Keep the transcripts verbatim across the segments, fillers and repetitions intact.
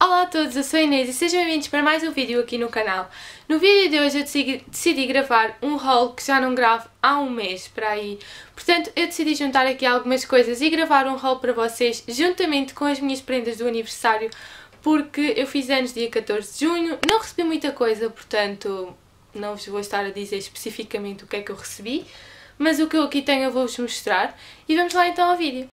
Olá a todos, eu sou a Inês e sejam bem-vindos para mais um vídeo aqui no canal. No vídeo de hoje eu decidi, decidi gravar um haul que já não gravo há um mês para aí. Portanto, eu decidi juntar aqui algumas coisas e gravar um haul para vocês juntamente com as minhas prendas do aniversário, porque eu fiz anos dia catorze de junho, não recebi muita coisa, portanto não vos vou estar a dizer especificamente o que é que eu recebi, mas o que eu aqui tenho eu vou-vos mostrar e vamos lá então ao vídeo.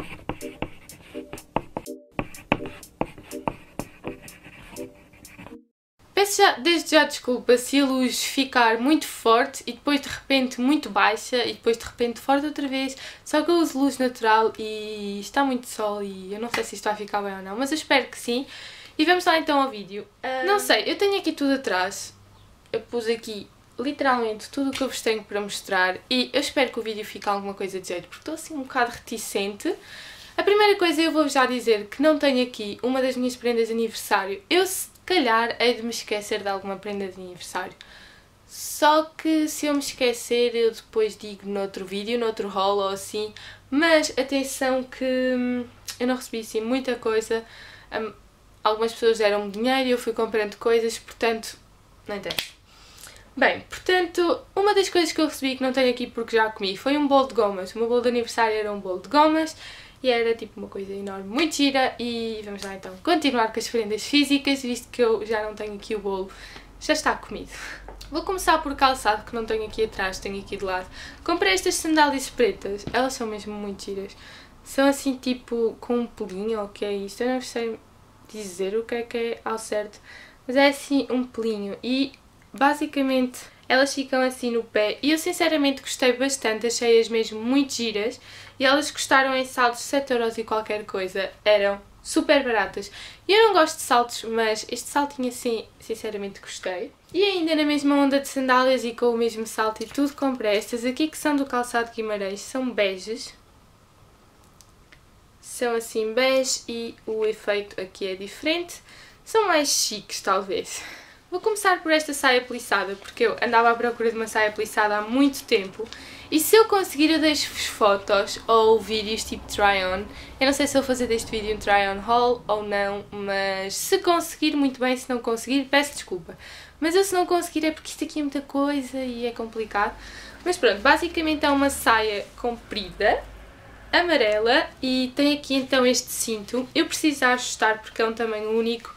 Peço já, desde já desculpa se a luz ficar muito forte e depois de repente muito baixa e depois de repente forte outra vez, só que eu uso luz natural e está muito sol e eu não sei se isto vai ficar bem ou não, mas eu espero que sim. E vamos lá então ao vídeo. Um... Não sei, eu tenho aqui tudo atrás, eu pus aqui literalmente tudo o que eu vos tenho para mostrar e eu espero que o vídeo fique alguma coisa de jeito, porque estou assim um bocado reticente. A primeira coisa eu vou já dizer que não tenho aqui uma das minhas prendas de aniversário. Eu se calhar hei de me esquecer de alguma prenda de aniversário. Só que se eu me esquecer eu depois digo noutro vídeo, noutro haul ou assim. Mas atenção que hum, eu não recebi assim muita coisa. Hum, algumas pessoas deram-me dinheiro e eu fui comprando coisas, portanto não interessa. Bem, portanto, uma das coisas que eu recebi que não tenho aqui porque já comi foi um bolo de gomas. O meu bolo de aniversário era um bolo de gomas. E era tipo uma coisa enorme, muito gira, e vamos lá então continuar com as prendas físicas, visto que eu já não tenho aqui o bolo, já está comido. Vou começar por calçado, que não tenho aqui atrás, tenho aqui de lado. Comprei estas sandálias pretas, elas são mesmo muito giras. São assim tipo com um pelinho, ou o que é isto? Eu não sei dizer o que é que é ao certo, mas é assim um pelinho e basicamente elas ficam assim no pé e eu sinceramente gostei bastante, achei-as mesmo muito giras e elas custaram em saldos sete euros e qualquer coisa, eram super baratas. E eu não gosto de saltos, mas este saltinho assim, sinceramente gostei. E ainda na mesma onda de sandálias e com o mesmo salto e tudo, comprei estas aqui que são do Calçado Guimarães, são beges. São assim bege e o efeito aqui é diferente, são mais chiques talvez. Vou começar por esta saia plissada, porque eu andava à procura de uma saia plissada há muito tempo. E se eu conseguir eu deixo-vos fotos ou vídeos tipo try-on. Eu não sei se eu vou fazer deste vídeo um try-on haul ou não, mas se conseguir, muito bem, se não conseguir, peço desculpa. Mas eu se não conseguir é porque isto aqui é muita coisa e é complicado. Mas pronto, basicamente é uma saia comprida, amarela, e tem aqui então este cinto. Eu preciso ajustar porque é um tamanho único.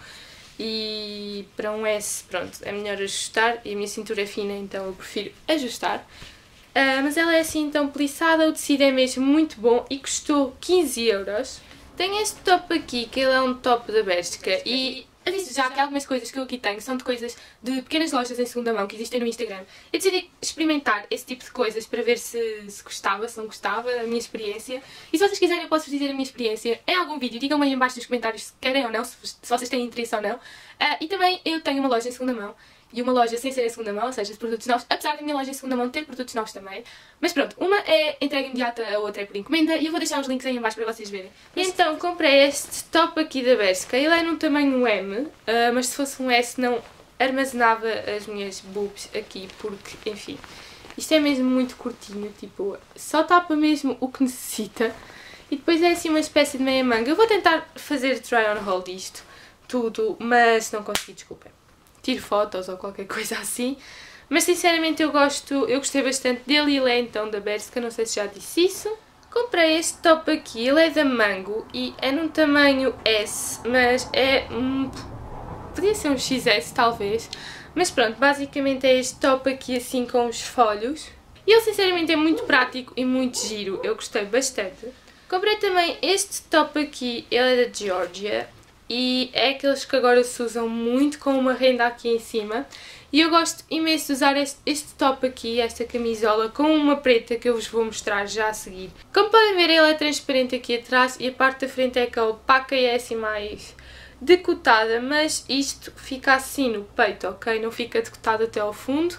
E para um S, pronto, é melhor ajustar e a minha cintura é fina, então eu prefiro ajustar. Uh, mas ela é assim então plissada, o tecido é mesmo muito bom e custou quinze euros. Tenho este top aqui, que ele é um top da Bershka e aviso já que algumas coisas que eu aqui tenho são de coisas de pequenas lojas em segunda mão que existem no Instagram. Eu decidi experimentar esse tipo de coisas para ver se, se gostava, se não gostava, a minha experiência. E se vocês quiserem eu posso-vos dizer a minha experiência em algum vídeo, digam-me aí em baixo nos comentários se querem ou não, se, se vocês têm interesse ou não. Uh, e também eu tenho uma loja em segunda mão. E uma loja sem ser em segunda mão, ou seja, de produtos novos, apesar da minha loja em segunda mão ter produtos novos também. Mas pronto, uma é entrega imediata, a outra é por encomenda e eu vou deixar os links aí em baixo para vocês verem. E então comprei este top aqui da Bershka, ele é num tamanho M, uh, mas se fosse um S não armazenava as minhas boobs aqui, porque, enfim, isto é mesmo muito curtinho, tipo, só tapa mesmo o que necessita. E depois é assim uma espécie de meia manga. Eu vou tentar fazer try on haul disto, tudo, mas não consegui, desculpem. Tiro fotos ou qualquer coisa assim, mas sinceramente eu gosto, eu gostei bastante dele e ele é então da Bershka, não sei se já disse isso. Comprei este top aqui, ele é da Mango e é num tamanho S, mas é um... podia ser um X S talvez, mas pronto, basicamente é este top aqui assim com os folhos. E ele sinceramente é muito prático e muito giro, eu gostei bastante. Comprei também este top aqui, ele é da Georgia. E é aqueles que agora se usam muito com uma renda aqui em cima. E eu gosto imenso de usar este, este top aqui, esta camisola, com uma preta que eu vos vou mostrar já a seguir. Como podem ver, ele é transparente aqui atrás e a parte da frente é aquela opaca e é assim mais decotada. Mas isto fica assim no peito, ok? Não fica decotado até ao fundo.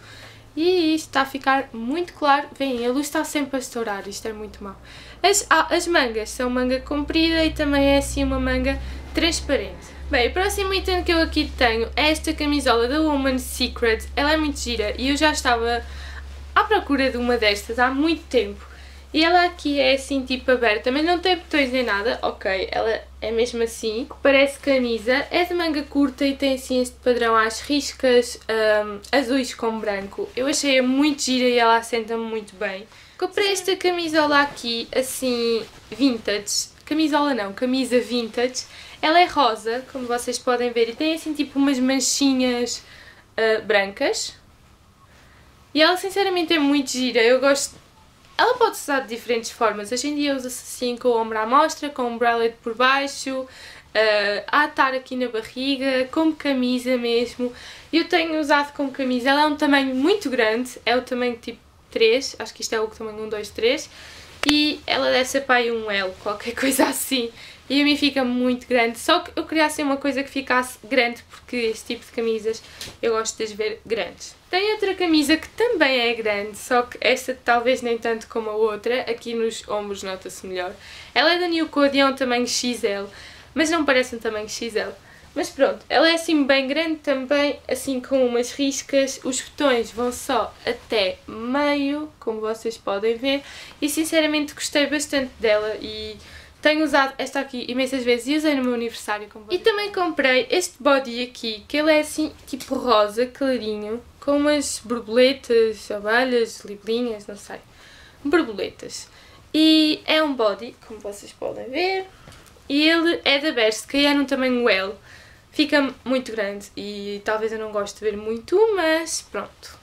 E isto está a ficar muito claro. Vem, a luz está sempre a estourar, isto é muito mau. As, ah, as mangas são manga comprida e também é assim uma manga transparente. Bem, o próximo item que eu aqui tenho é esta camisola da Woman's Secret. Ela é muito gira e eu já estava à procura de uma destas há muito tempo. E ela aqui é assim tipo aberta, mas não tem botões nem nada. Ok, ela é mesmo assim, parece camisa, é de manga curta e tem assim este padrão às riscas um, azuis com branco. Eu achei-a muito gira e ela assenta-me muito bem. Comprei esta camisola aqui, assim, vintage, camisola não, camisa vintage. Ela é rosa, como vocês podem ver, e tem assim tipo umas manchinhas uh, brancas. E ela sinceramente é muito gira, eu gosto. Ela pode ser usada de diferentes formas. Hoje em dia usa-se assim com o ombro à mostra, com um bralette por baixo, uh, a atar aqui na barriga, como camisa mesmo. Eu tenho usado como camisa, ela é um tamanho muito grande, é o tamanho tipo três, acho que isto é o tamanho um, dois, três. E ela deve ser para aí um L, qualquer coisa assim. E a mim fica muito grande, só que eu queria assim uma coisa que ficasse grande, porque este tipo de camisas eu gosto de as ver grandes. Tem outra camisa que também é grande, só que esta talvez nem tanto como a outra, aqui nos ombros nota-se melhor. Ela é da New Code e é um tamanho X L, mas não parece um tamanho X L. Mas pronto, ela é assim bem grande também, assim com umas riscas, os botões vão só até meio, como vocês podem ver, e sinceramente gostei bastante dela e tenho usado esta aqui imensas vezes e usei no meu aniversário. Como e também comprei este body aqui, que ele é assim tipo rosa, clarinho, com umas borboletas, abelhas, libelinhas, não sei, borboletas. E é um body, como vocês podem ver, e ele é da Bershka e é num tamanho L. Fica muito grande e talvez eu não goste de ver muito, mas pronto.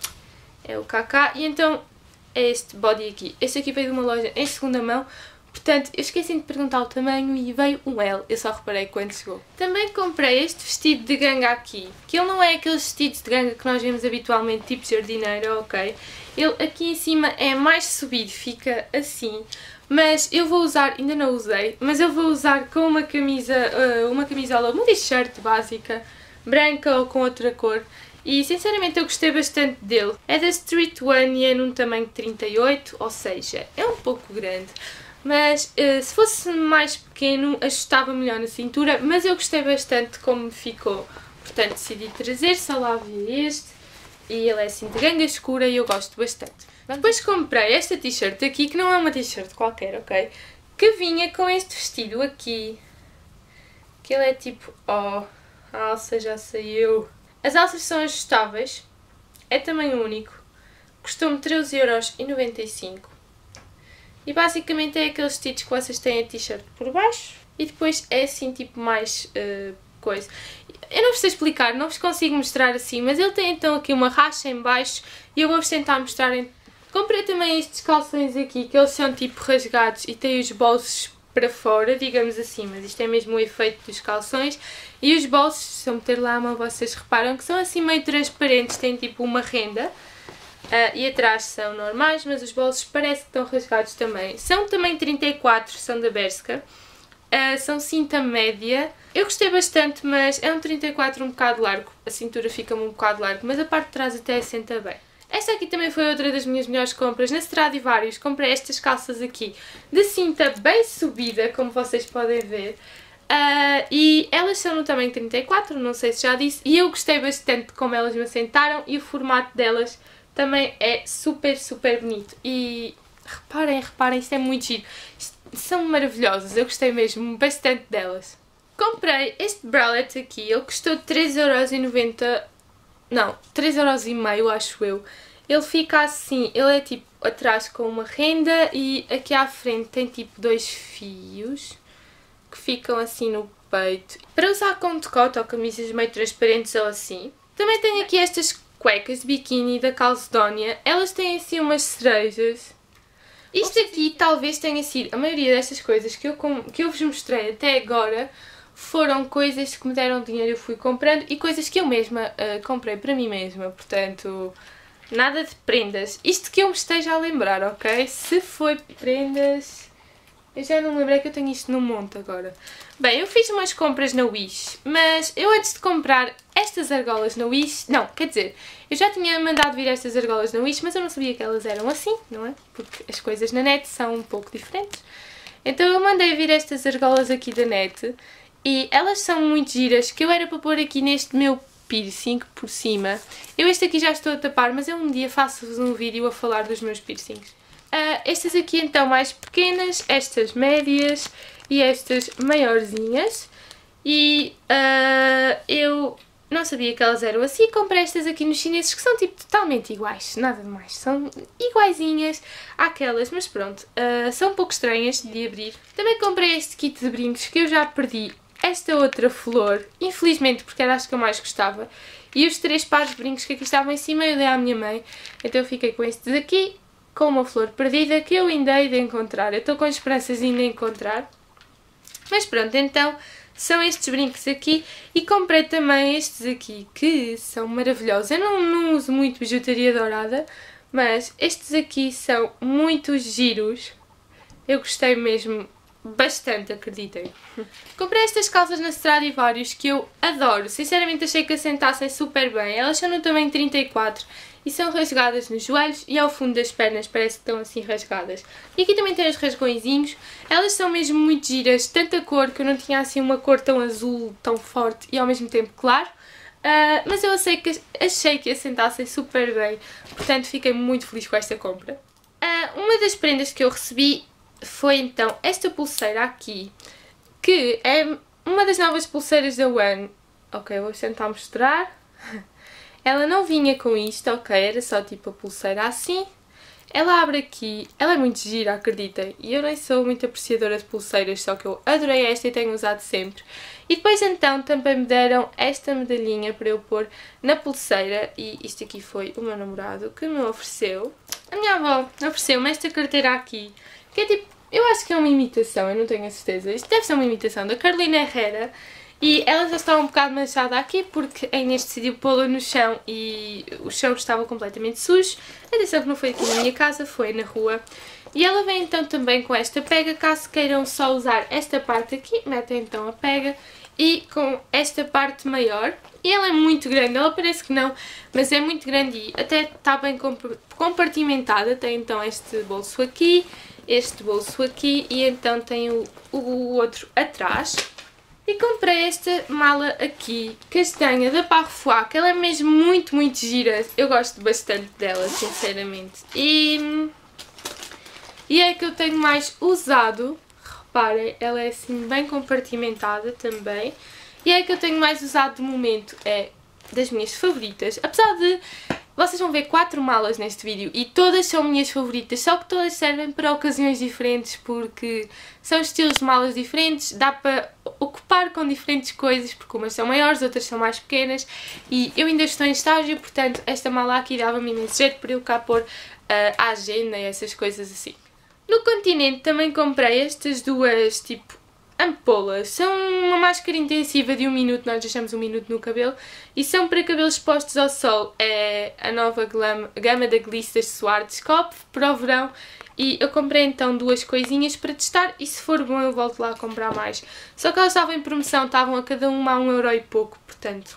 É o K K e então é este body aqui. Este aqui veio de uma loja em segunda mão, portanto eu esqueci de perguntar o tamanho e veio um L, eu só reparei quando chegou. Também comprei este vestido de ganga aqui, que ele não é aqueles vestidos de ganga que nós vemos habitualmente, tipo jardineiro, ok? Ele aqui em cima é mais subido, fica assim. Mas eu vou usar, ainda não usei, mas eu vou usar com uma camisa, uma camisola, uma t-shirt básica, branca ou com outra cor. E sinceramente eu gostei bastante dele. É da Street One e é num tamanho trinta e oito, ou seja, é um pouco grande. Mas se fosse mais pequeno ajustava melhor na cintura, mas eu gostei bastante como ficou. Portanto decidi trazer, só lá vi este. E ele é assim de ganga escura e eu gosto bastante. Depois comprei esta t-shirt aqui, que não é uma t-shirt qualquer, ok? Que vinha com este vestido aqui. Que ele é tipo, ó, oh, a alça já saiu. As alças são ajustáveis, é tamanho único, custou-me treze euros e noventa e cinco. E basicamente é aqueles vestidos que vocês têm a t-shirt por baixo e depois é assim tipo mais uh, coisa. Eu não vos sei explicar, não vos consigo mostrar assim, mas ele tem então aqui uma racha em baixo e eu vou-vos tentar mostrar. Em... Comprei também estes calções aqui, que eles são tipo rasgados e têm os bolsos para fora, digamos assim, mas isto é mesmo o efeito dos calções. E os bolsos, se eu meter lá a mão, vocês reparam que são assim meio transparentes, têm tipo uma renda. Uh, e atrás são normais, mas os bolsos parece que estão rasgados também. São também trinta e quatro, são da Bershka. Uh, são cinta média. Eu gostei bastante, mas é um trinta e quatro um bocado largo. A cintura fica-me um bocado largo, mas a parte de trás até assenta bem. Esta aqui também foi outra das minhas melhores compras. Na Stradivarius comprei estas calças aqui de cinta bem subida, como vocês podem ver. Uh, e elas são no tamanho trinta e quatro, não sei se já disse. E eu gostei bastante de como elas me assentaram e o formato delas também é super, super bonito. E reparem, reparem, isto é muito giro. São maravilhosas, eu gostei mesmo bastante delas. Comprei este bralette aqui, ele custou três euros e noventa, não, três euros e meio acho eu. Ele fica assim, ele é tipo atrás com uma renda e aqui à frente tem tipo dois fios que ficam assim no peito. Para usar com decote ou camisas meio transparentes ou assim. Também tenho aqui estas cuecas de biquíni da Calzedonia, elas têm assim umas cerejas. Isto aqui talvez tenha sido, a maioria destas coisas que eu, que eu vos mostrei até agora foram coisas que me deram dinheiro e eu fui comprando e coisas que eu mesma uh, comprei para mim mesma, portanto, nada de prendas. Isto que eu me esteja a lembrar, ok? Se foi prendas, eu já não me lembrei que eu tenho isto no monte agora. Bem, eu fiz umas compras na Wish, mas eu antes de comprar estas argolas na Wish, não, quer dizer, eu já tinha mandado vir estas argolas na Wish, mas eu não sabia que elas eram assim, não é? Porque as coisas na net são um pouco diferentes. Então eu mandei vir estas argolas aqui da net e elas são muito giras, que eu era para pôr aqui neste meu piercing por cima. Eu este aqui já estou a tapar, mas eu um dia faço-vos um vídeo a falar dos meus piercings. Uh, estas aqui então mais pequenas, estas médias e estas maiorzinhas. E uh, eu não sabia que elas eram assim, comprei estas aqui nos chineses que são tipo totalmente iguais, nada de mais, são iguaizinhas àquelas, mas pronto, uh, são um pouco estranhas de abrir. Também comprei este kit de brincos que eu já perdi esta outra flor, infelizmente porque era as que eu mais gostava, e os três pares de brincos que aqui estavam em cima eu dei à minha mãe, então eu fiquei com estes aqui, com uma flor perdida que eu ainda hei de encontrar, eu estou com esperanças de ainda encontrar, mas pronto, então são estes brincos aqui e comprei também estes aqui que são maravilhosos. Eu não, não uso muito bijutaria dourada, mas estes aqui são muito giros. Eu gostei mesmo bastante, acreditem. Comprei estas calças na Stradivarius que eu adoro. Sinceramente achei que assentassem super bem. Elas são no tamanho trinta e quatro e são rasgadas nos joelhos e ao fundo das pernas parece que estão assim rasgadas. E aqui também tem os rasgõezinhos. Elas são mesmo muito giras, tanta cor que eu não tinha assim uma cor tão azul, tão forte e ao mesmo tempo claro. Uh, mas eu achei que, achei que assentassem super bem, portanto fiquei muito feliz com esta compra. Uh, uma das prendas que eu recebi foi então esta pulseira aqui, que é uma das novas pulseiras da One. Ok, vou tentar mostrar. Ela não vinha com isto, ok, era só tipo a pulseira assim. Ela abre aqui, ela é muito gira, acreditem, e eu nem sou muito apreciadora de pulseiras, só que eu adorei esta e tenho usado sempre. E depois então também me deram esta medalhinha para eu pôr na pulseira, e isto aqui foi o meu namorado que me ofereceu. A minha avó ofereceu-me esta carteira aqui, que é tipo, eu acho que é uma imitação, eu não tenho a certeza, isto deve ser uma imitação da Carolina Herrera. E ela já estava um bocado manchada aqui porque a Inês decidiu pô-la no chão e o chão estava completamente sujo. Atenção que não foi aqui na minha casa, foi na rua. E ela vem então também com esta pega, caso queiram só usar esta parte aqui, metem então a pega e com esta parte maior. E ela é muito grande, ela parece que não, mas é muito grande e até está bem compartimentada. Tem então este bolso aqui, este bolso aqui e então tem o, o outro atrás. E comprei esta mala aqui, castanha, da Parfois, que ela é mesmo muito, muito gira. Eu gosto bastante dela, sinceramente. E, e é a que eu tenho mais usado. Reparem, ela é assim bem compartimentada também. E é a que eu tenho mais usado de momento, é das minhas favoritas. Apesar de vocês vão ver quatro malas neste vídeo e todas são minhas favoritas, só que todas servem para ocasiões diferentes porque são estilos de malas diferentes, dá para ocupar com diferentes coisas, porque umas são maiores, outras são mais pequenas e eu ainda estou em estágio, portanto esta mala aqui dava-me imenso jeito para eu cá pôr uh, a agenda e essas coisas assim. No Continente também comprei estas duas, tipo, ampolas. São uma máscara intensiva de um minuto, nós deixamos um minuto no cabelo, e são para cabelos expostos ao sol. É a nova gama, gama da Gliss da Schwarzkopf para o verão. E eu comprei então duas coisinhas para testar e se for bom eu volto lá a comprar mais. Só que elas estavam em promoção, estavam a cada uma a um euro e pouco, portanto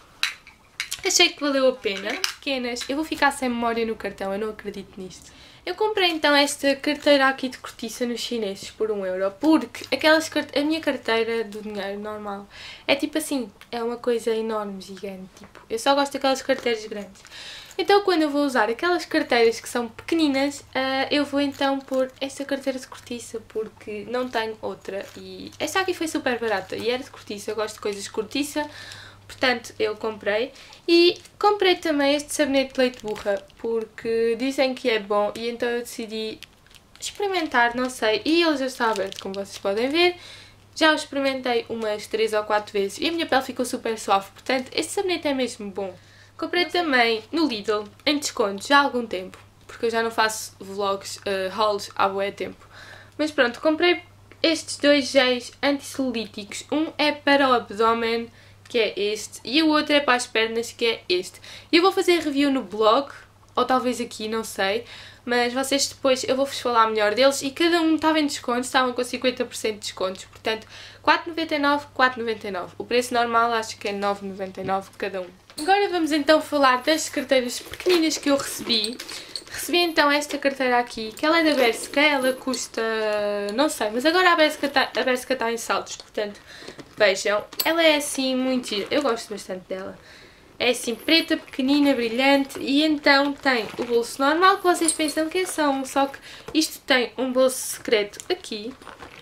achei que valeu a pena. Pequenas, eu vou ficar sem memória no cartão, eu não acredito nisto. Eu comprei então esta carteira aqui de cortiça nos chineses por um euro, porque aquelas a minha carteira do dinheiro normal é tipo assim, é uma coisa enorme, gigante, tipo, eu só gosto daquelas carteiras grandes. Então quando eu vou usar aquelas carteiras que são pequeninas, uh, eu vou então pôr esta carteira de cortiça, porque não tenho outra e esta aqui foi super barata e era de cortiça, eu gosto de coisas de cortiça. Portanto, eu comprei. E comprei também este sabonete de leite burra, porque dizem que é bom e então eu decidi experimentar, não sei. E ele já está aberto, como vocês podem ver. Já o experimentei umas três ou quatro vezes e a minha pele ficou super suave. Portanto, este sabonete é mesmo bom. Comprei também no Lidl, em desconto, já há algum tempo. Porque eu já não faço vlogs, uh, hauls há bué tempo. Mas pronto, comprei estes dois géis antissolíticos. Um é para o abdômen, que é este, e o outro é para as pernas, que é este. Eu vou fazer review no blog, ou talvez aqui, não sei, mas vocês depois, eu vou-vos falar melhor deles, e cada um estava em desconto, estavam com cinquenta por cento de descontos, portanto, quatro noventa e nove, quatro noventa e nove. O preço normal acho que é nove noventa e nove cada um. Agora vamos então falar das carteiras pequeninas que eu recebi. Recebi então esta carteira aqui, que ela é da Bershka, ela custa, não sei, mas agora a Bershka está, a Bershka está em saltos, portanto, vejam, ela é assim muito gira, eu gosto bastante dela. É assim preta, pequenina, brilhante e então tem o bolso normal que vocês pensam que é só um, só que isto tem um bolso secreto aqui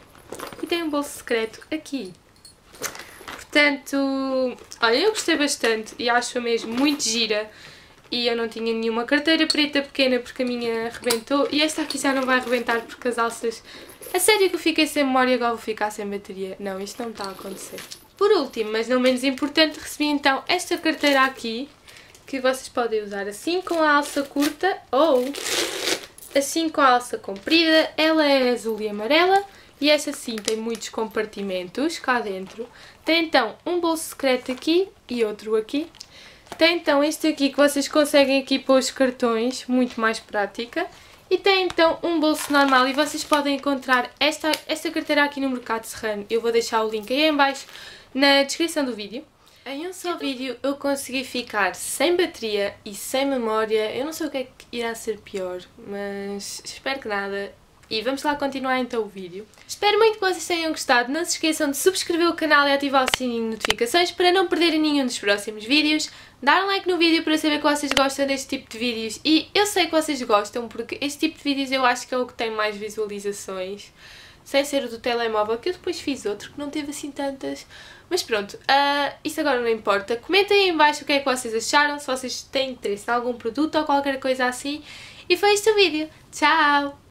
e tem um bolso secreto aqui. Portanto, olha, eu gostei bastante e acho-a mesmo muito gira. E eu não tinha nenhuma carteira preta pequena porque a minha arrebentou. E esta aqui já não vai arrebentar porque as alças... A sério que eu fiquei sem memória e agora vou ficar sem bateria. Não, isto não está a acontecer. Por último, mas não menos importante, recebi então esta carteira aqui. Que vocês podem usar assim com a alça curta ou assim com a alça comprida. Ela é azul e amarela. E esta sim tem muitos compartimentos cá dentro. Tem então um bolso secreto aqui e outro aqui. Tem então este aqui que vocês conseguem aqui pôr os cartões, muito mais prática. E tem então um bolso normal e vocês podem encontrar esta, esta carteira aqui no Mercado Serrano. Eu vou deixar o link aí em baixo na descrição do vídeo. Em um só vídeo eu consegui ficar sem bateria e sem memória. Eu não sei o que é que irá ser pior, mas espero que nada. E vamos lá continuar então o vídeo. Espero muito que vocês tenham gostado. Não se esqueçam de subscrever o canal e ativar o sininho de notificações para não perderem nenhum dos próximos vídeos. Dar um like no vídeo para saber que vocês gostam deste tipo de vídeos. E eu sei que vocês gostam porque este tipo de vídeos eu acho que é o que tem mais visualizações. Sem ser o do telemóvel, que eu depois fiz outro que não teve assim tantas. Mas pronto, uh, isso agora não importa. Comentem aí em baixo o que é que vocês acharam, se vocês têm interesse em algum produto ou qualquer coisa assim. E foi este o vídeo. Tchau!